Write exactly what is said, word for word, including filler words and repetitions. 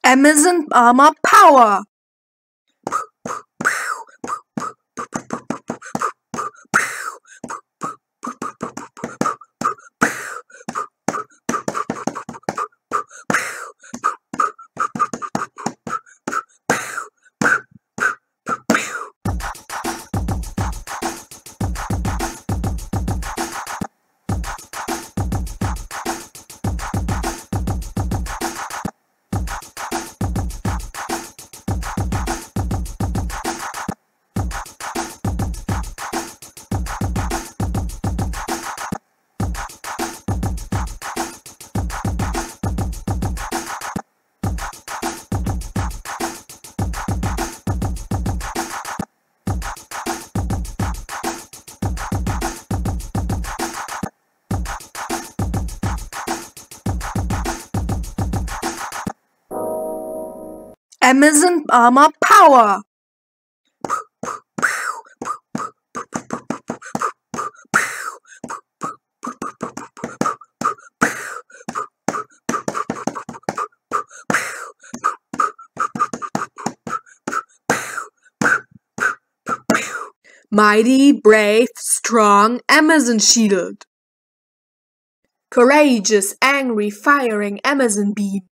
Amazon armor power. Amazon armor power. Mighty, brave, strong Amazon shield. Courageous, angry, firing Amazon beam.